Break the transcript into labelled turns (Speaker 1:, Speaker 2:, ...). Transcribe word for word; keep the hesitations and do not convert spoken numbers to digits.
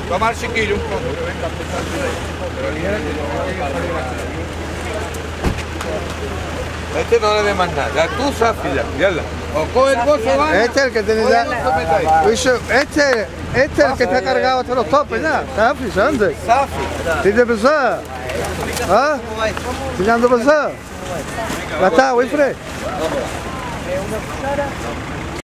Speaker 1: Toma al chiquillo un poco. Este no le dé más nada, tú Safi ya, yala. O coge el bolso, va.
Speaker 2: Este es el que tiene ya. Este, este es el que está cargado hasta los topes ya. Safi, ¿dónde?
Speaker 1: Safi.
Speaker 2: ¿Tienes pensado? ¿Ah? ¿Tienes pensado? Ya está, Wilfred.